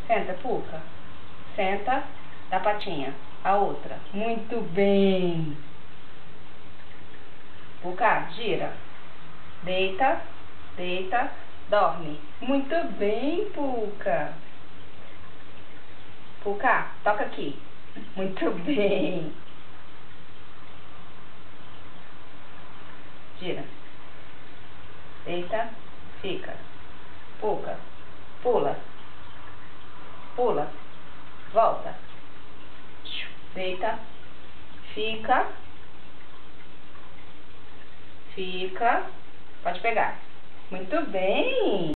Senta, Puca. Senta, dá patinha. A outra. Muito bem. Puca, gira. Deita, deita, dorme. Muito bem, Puca. Puca, toca aqui. Muito bem. Gira. Deita, fica. Puca, pula. Pula. Volta. Deita. Fica. Fica. Pode pegar. Muito bem.